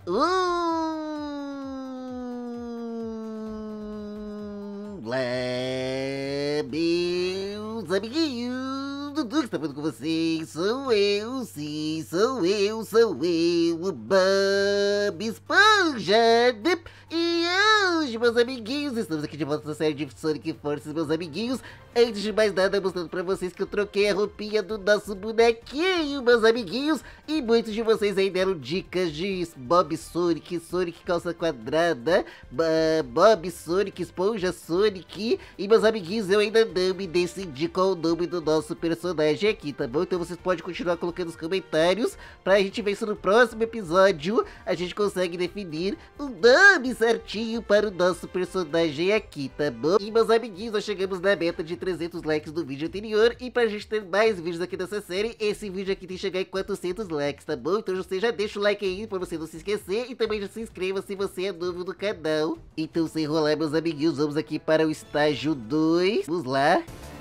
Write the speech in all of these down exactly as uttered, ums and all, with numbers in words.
Olá, meus amiguinhos, Dudu que está falando com vocês, sou eu, sim, sou eu, sou eu, o Bob Esponja, e hoje, meus amiguinhos, estamos aqui de volta na série de Sonic Forces, meus amiguinhos. Antes de mais nada, mostrando pra vocês que eu troquei a roupinha do nosso bonequinho, meus amiguinhos, e muitos de vocês aí deram dicas de Bob Sonic, Sonic calça quadrada, Bob Sonic, Esponja Sonic, e meus amiguinhos, eu ainda não me decidi qual o nome do nosso personagem aqui, tá bom? Então vocês podem continuar colocando nos comentários, pra gente ver se no próximo episódio a gente consegue definir o nome certinho para o nosso personagem aqui, tá bom? E meus amiguinhos, nós chegamos na meta de trezentos likes do vídeo anterior, e pra gente ter mais vídeos aqui dessa série, esse vídeo aqui tem que chegar em quatrocentos likes, tá bom? Então você já deixa o like aí pra você não se esquecer, e também já se inscreva se você é novo no canal. Então sem enrolar, meus amiguinhos, vamos aqui para o estágio dois, vamos lá.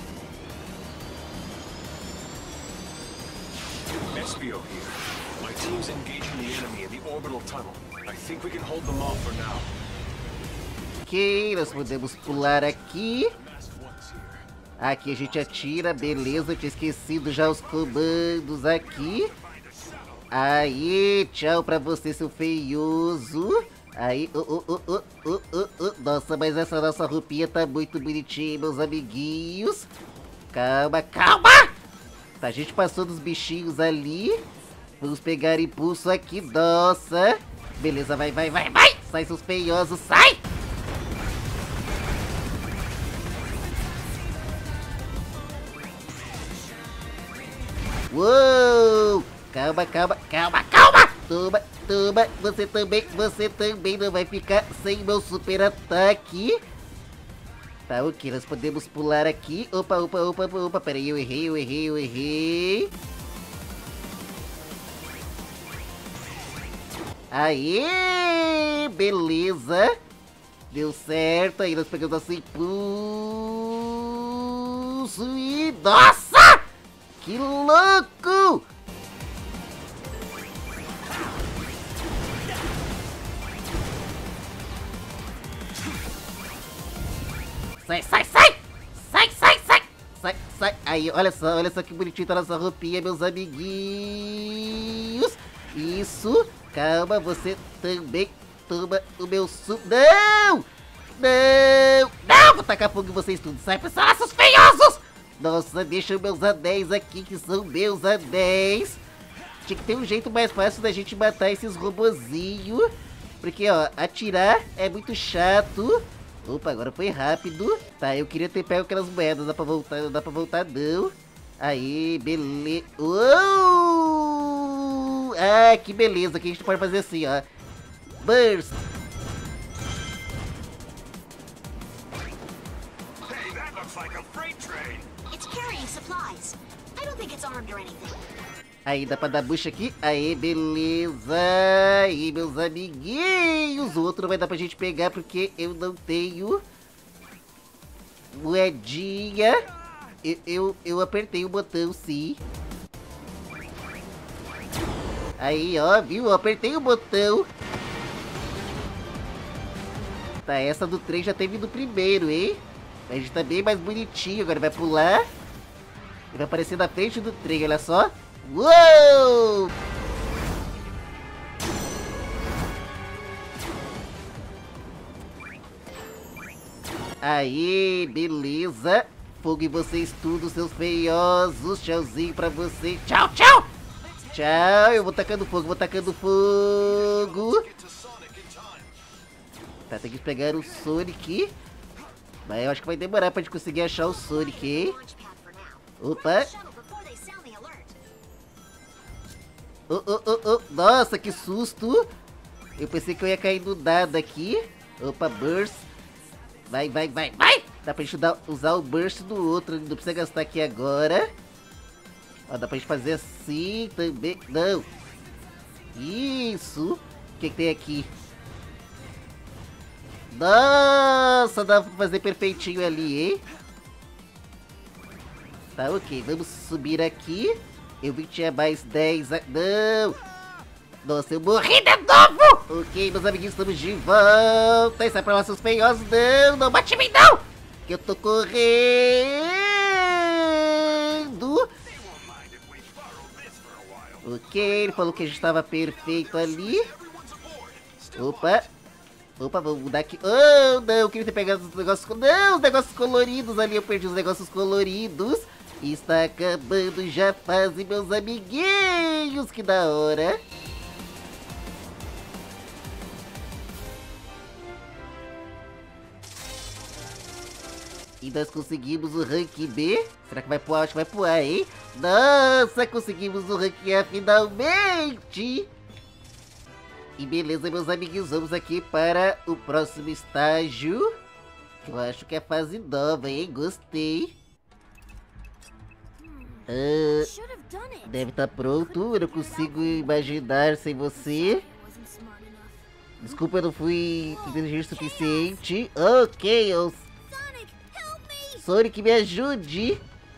S B O here. My team's engaging the enemy in the orbital tunnel. I think we can hold them off for now. Ok, nós podemos pular aqui. Aqui a gente atira, beleza, eu tinha esquecido já os comandos aqui. Aí, tchau pra você, seu feioso. Aí, uh, uh, uh, uh, uh, uh, uh. Nossa, mas essa nossa roupinha tá muito bonitinha, meus amiguinhos. Calma, calma! Tá, a gente passou dos bichinhos ali. Vamos pegar impulso aqui, nossa. Beleza, vai, vai, vai, vai! Sai, seus feiosos, sai! Uou! Calma, calma, calma, calma! Toma, toma, você também, você também não vai ficar sem meu super ataque. Tá, ok, nós podemos pular aqui. Opa, opa, opa, opa, peraí, eu errei, eu errei, eu errei. Aê! Beleza! Deu certo, aí nós pegamos nosso impulso e... Nossa! Que louco! Sai, sai, sai! Sai, sai, sai! Sai, sai! Aí, olha só, olha só que bonitinho tá nossa roupinha, meus amiguinhos! Isso! Calma, você também toma o meu su... Não! Não! Não! Vou tacar fogo em vocês tudo! Sai, pessoal, seus feiosos! Nossa, deixa meus anéis aqui, que são meus anéis. Tinha que ter um jeito mais fácil da gente matar esses robozinhos. Porque, ó, atirar é muito chato. Opa, agora foi rápido. Tá, eu queria ter pego aquelas moedas. Dá pra voltar, não dá pra voltar não. Aí, beleza. Uou! Ah, que beleza. Aqui a gente pode fazer assim, ó. Burst. Hey, that looks like a freight train. It's carrying supplies. I don't think it's armed or anything. Aí dá pra dar bucha aqui. Aí, beleza. Aí, meus amiguinhos. O outro não vai dar pra gente pegar porque eu não tenho moedinha. Eu, eu, eu apertei o botão, sim. Aí, ó, viu? Eu apertei o botão. Tá, essa do trem já teve no primeiro, hein? A gente tá bem mais bonitinho. Agora vai pular. E vai aparecer na frente do trem, olha só. Uou! Aí, beleza. Fogo em vocês tudo, seus feiosos. Tchauzinho pra vocês. Tchau, tchau! Tchau, eu vou tacando fogo, vou tacando fogo. Tá, tem que pegar o Sonic. Mas eu acho que vai demorar pra gente conseguir achar o Sonic, hein? Opa! Oh, oh, oh, oh. Nossa, que susto! Eu pensei que eu ia cair do dado aqui. Opa, burst. Vai, vai, vai, vai! Dá pra gente dar, usar o burst do outro. Não precisa gastar aqui agora. Ó, dá pra gente fazer assim também. Não! Isso! O que, que tem aqui? Nossa, dá pra fazer perfeitinho ali, hein? Tá, ok. Vamos subir aqui. Eu vi que tinha mais dez... A... Não! Nossa, eu morri de novo! Ok, meus amiguinhos, estamos de volta. E sai pra lá, seus feiosos. Não, não bate em mim, não! Que eu tô correndo. Ok, ele falou que a gente tava perfeito ali. Opa. Opa, vamos mudar aqui. Oh, não, eu queria ter pegado os negócios... Não, os negócios coloridos ali. Eu perdi os negócios coloridos. Está acabando já a fase, meus amiguinhos. Que da hora. E nós conseguimos o rank B. Será que vai pro A? Acho que vai pro A, hein? Nossa, conseguimos o rank A finalmente. E beleza, meus amiguinhos, vamos aqui para o próximo estágio. Eu acho que é a fase nova, hein? Gostei. Ah, deve estar pronto, eu não consigo imaginar sem você. Desculpa, eu não fui inteligente o suficiente. Ok, eu... Sonic, me ajude.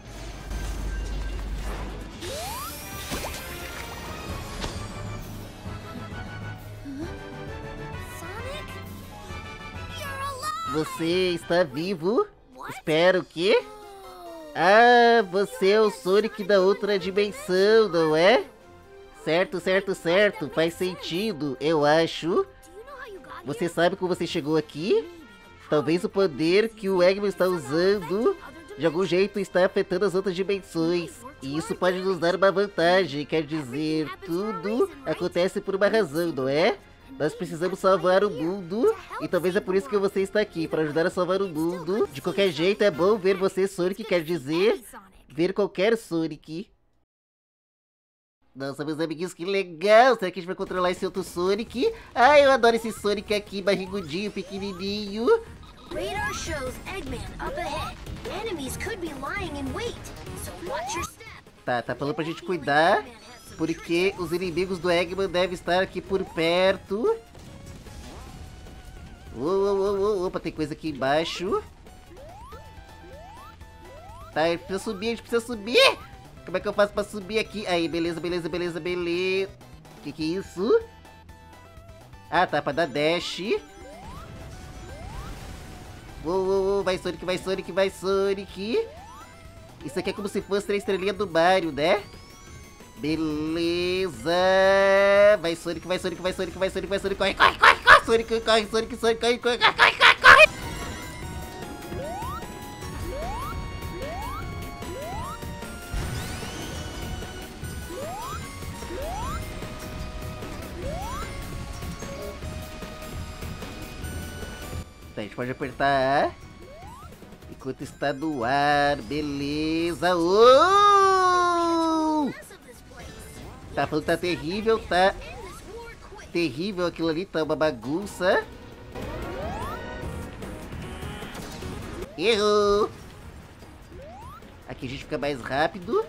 Você está vivo? Espero que... Ah, você é o Sonic da outra dimensão, não é? Certo, certo, certo. Faz sentido, eu acho. Você sabe como você chegou aqui? Talvez o poder que o Eggman está usando de algum jeito está afetando as outras dimensões. E isso pode nos dar uma vantagem. Quer dizer, tudo acontece por uma razão, não é? Nós precisamos salvar o mundo. E talvez é por isso que você está aqui, para ajudar a salvar o mundo. De qualquer jeito, é bom ver você, Sonic. Quer dizer, ver qualquer Sonic. Nossa, meus amiguinhos, que legal! Será que a gente vai controlar esse outro Sonic? Ah, eu adoro esse Sonic aqui, barrigudinho, pequenininho. Radar shows Eggman up ahead. Enemies could be lying in wait, so watch your step. Tá, tá falando pra gente cuidar, porque os inimigos do Eggman devem estar aqui por perto. Oh, oh, oh, oh, opa, tem coisa aqui embaixo. Tá, a gente precisa subir, a gente precisa subir! Como é que eu faço pra subir aqui? Aí, beleza, beleza, beleza, beleza. Que que é isso? Ah, tá, pra dar dash. Uou, uou, uou, vai Sonic, vai Sonic, vai Sonic. Isso aqui é como se fosse a estrelinha do Mario, né? Beleza. Vai Sonic, vai Sonic, vai Sonic, vai Sonic, vai Sonic. Corre, corre, corre, corre. Sonic, corre, Sonic, Sonic, corre, corre, corre, corre, corre, corre. Tá, a gente pode apertar A enquanto está no ar, beleza. Oh! Tá falando que tá terrível, tá terrível aquilo ali, tá uma bagunça. Errou! Aqui a gente fica mais rápido.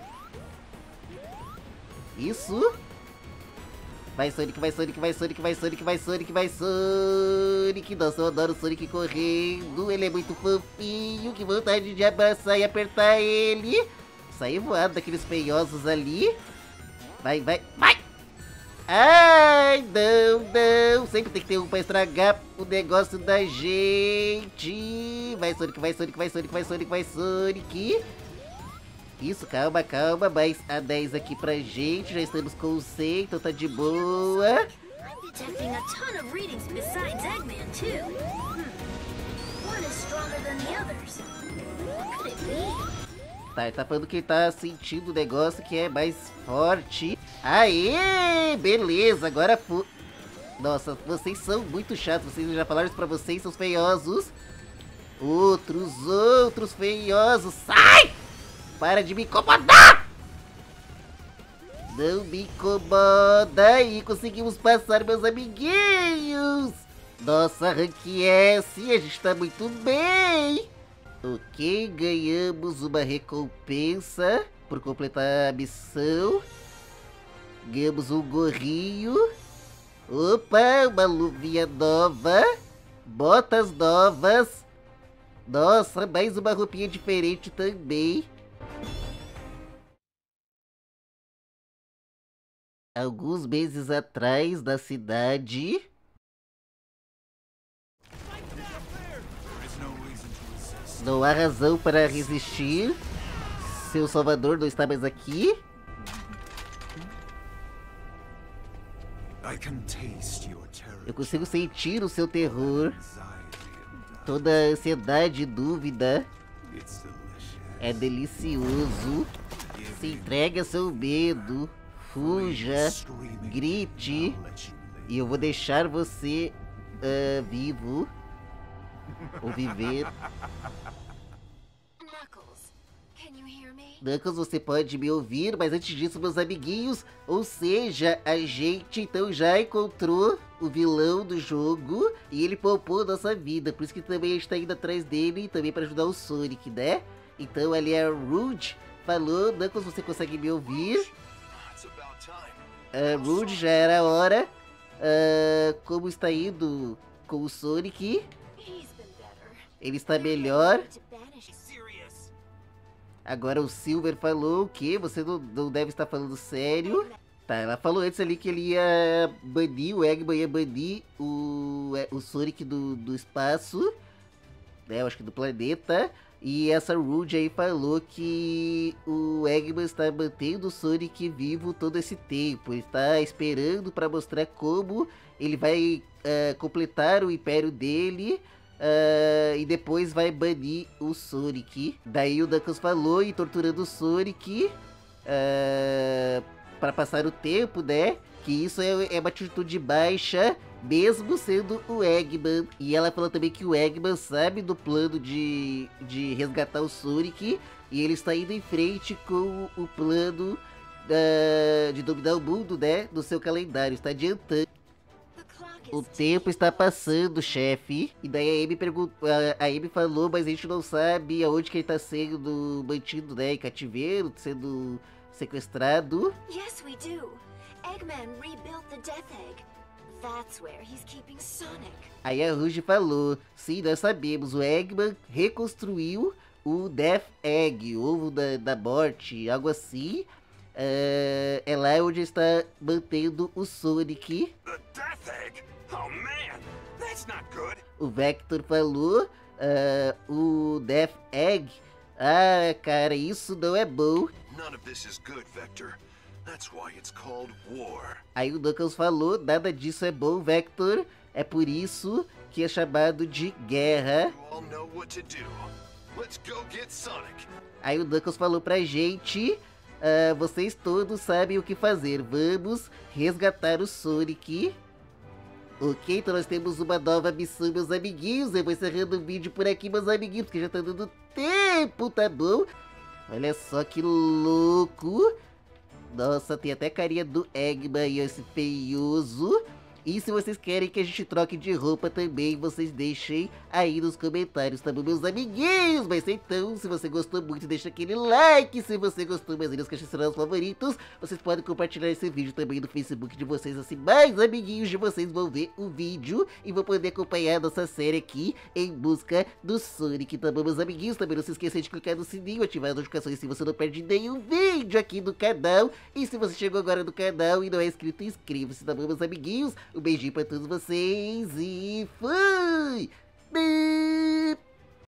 Isso. Vai Sonic, vai Sonic, vai Sonic, vai Sonic, vai Sonic, vai Sonic. Nossa, eu adoro o Sonic correndo. Ele é muito fofinho. Que vontade de abraçar e apertar ele. Sair voado daqueles feiosos ali. Vai, vai, vai. Ai, não, não. Sempre tem que ter um pra estragar o negócio da gente. Vai Sonic, vai Sonic, vai Sonic, vai Sonic, vai Sonic. Isso, calma, calma, mais a dez aqui pra gente, já estamos com o cem, então tá de boa. Tá, ele tá falando que ele tá sentindo o negócio que é mais forte. Aê, beleza, agora foi. Nossa, vocês são muito chatos, vocês já falaram isso pra vocês, seus feiosos. Outros, outros feiosos, sai! Para de me incomodar! Não me incomoda! E conseguimos passar, meus amiguinhos! Nossa, rank S, a gente tá muito bem! Ok, ganhamos uma recompensa por completar a missão. Ganhamos um gorrinho. Opa, uma luvinha nova. Botas novas. Nossa, mais uma roupinha diferente também. Alguns meses atrás, na cidade... Não há razão para resistir. Seu salvador não está mais aqui. Eu consigo sentir o seu terror. Toda a ansiedade e dúvida. É delicioso. Se entregue ao seu medo. Fuja. Grite. E eu vou deixar você uh, vivo. Ou viver. Knuckles, você pode me ouvir, mas antes disso, meus amiguinhos, ou seja, a gente então já encontrou o vilão do jogo e ele poupou nossa vida, por isso que também a gente tá indo atrás dele, também para ajudar o Sonic, né? Então ali é a Rouge falou, Knuckles, você consegue me ouvir? Uh, Rouge, já era a hora. Uh, como está indo com o Sonic? Ele está melhor. Agora o Silver falou o quê? Você não, não deve estar falando sério. Tá, ela falou antes ali que ele ia banir, o Eggman ia banir o, o Sonic do, do espaço. Né, eu acho que do planeta. E essa Rouge aí falou que o Eggman está mantendo o Sonic vivo todo esse tempo. Ele está esperando para mostrar como ele vai uh, completar o império dele. Uh, e depois vai banir o Sonic. Daí o Knuckles falou e torturando o Sonic uh, para passar o tempo, né? Que isso é, é uma atitude baixa, mesmo sendo o Eggman. E ela falou também que o Eggman sabe do plano de, de resgatar o Sonic. E ele está indo em frente com o plano uh, de dominar o mundo, né? No seu calendário, está adiantando. O tempo está passando, chefe. E daí a Amy perguntou, a Amy falou, mas a gente não sabe aonde que ele está sendo mantido, né? Em cativeiro, sendo sequestrado. Yes, we do. Eggman rebuilt the Death Egg. That's where he's keeping Sonic. Aí a Rouge falou, sim, nós sabemos, o Eggman reconstruiu o Death Egg, o ovo da, da morte, algo assim. Uh, é lá onde está mantendo o Sonic. The Death Egg? Oh man, that's not good. O Vector falou, uh, o Death Egg. Ah, cara, isso não é bom. None of this is good, Vector. That's why it's called war. Aí o Knuckles falou, nada disso é bom, Vector. É por isso que é chamado de guerra. You all know what to do. Let's go get Sonic. Aí o Knuckles falou pra gente, uh, vocês todos sabem o que fazer. Vamos resgatar o Sonic. Ok, então nós temos uma nova missão, meus amiguinhos. Eu vou encerrando o vídeo por aqui, meus amiguinhos, porque já tá dando tempo, tá bom? Olha só que louco. Nossa, tem até carinha do Eggman aí, esse feioso. E se vocês querem que a gente troque de roupa também, vocês deixem aí nos comentários, tá bom, meus amiguinhos? Mas então, se você gostou muito, deixa aquele like. Se você gostou, meus amigos, que serão os favoritos, vocês podem compartilhar esse vídeo também no Facebook de vocês, assim mais amiguinhos de vocês vão ver o vídeo e vão poder acompanhar a nossa série aqui em busca do Sonic, tá bom, meus amiguinhos? Também não se esqueça de clicar no sininho, ativar as notificações se você não perde nenhum vídeo aqui do canal. E se você chegou agora no canal e não é inscrito, inscreva-se, tá bom, meus amiguinhos? Um beijinho pra todos vocês e fui!